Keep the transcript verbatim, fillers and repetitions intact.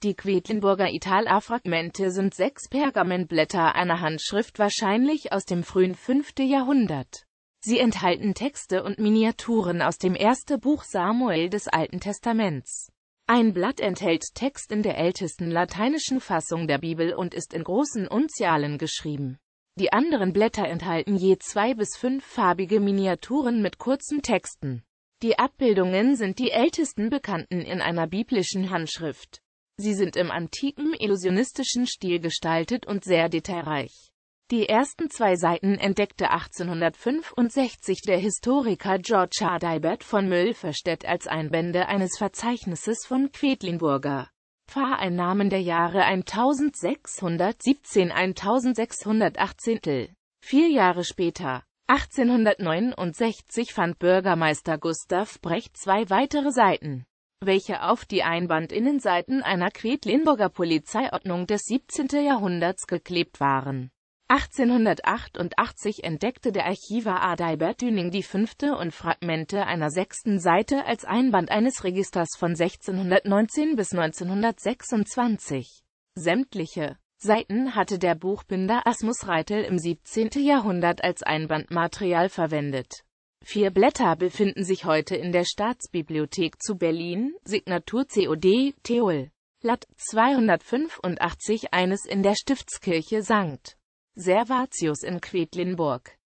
Die Quedlinburger Itala-Fragmente sind sechs Pergamentblätter einer Handschrift wahrscheinlich aus dem frühen fünften Jahrhundert. Sie enthalten Texte und Miniaturen aus dem ersten Buch Samuel des Alten Testaments. Ein Blatt enthält Text in der ältesten lateinischen Fassung der Bibel und ist in großen Unzialen geschrieben. Die anderen Blätter enthalten je zwei bis fünf farbige Miniaturen mit kurzen Texten. Die Abbildungen sind die ältesten bekannten in einer biblischen Handschrift. Sie sind im antiken illusionistischen Stil gestaltet und sehr detailreich. Die ersten zwei Seiten entdeckte achtzehnhundertfünfundsechzig der Historiker George Adalbert von Mülverstedt als Einbände eines Verzeichnisses von Quedlinburger Pfarreinnahmen der Jahre eintausendsechshundertsiebzehn bis eintausendsechshundertachtzehn. Vier Jahre später, achtzehnhundertneunundsechzig, fand Bürgermeister Gustav Brecht zwei weitere Seiten, welche auf die Einbandinnenseiten einer Quedlinburger Polizeiordnung des siebzehnten Jahrhunderts geklebt waren. achtzehnhundertachtundachtzig entdeckte der Archivar Adalbert Düning die fünfte und Fragmente einer sechsten Seite als Einband eines Registers von sechzehnhundertneunzehn bis neunzehnhundertsechsundzwanzig. Sämtliche Seiten hatte der Buchbinder Asmus Reitel im siebzehnten Jahrhundert als Einbandmaterial verwendet. Vier Blätter befinden sich heute in der Staatsbibliothek zu Berlin, Signatur C O D, Theol. Lat. zweihundertfünfundachtzig, eines in der Stiftskirche Sankt Servatius in Quedlinburg.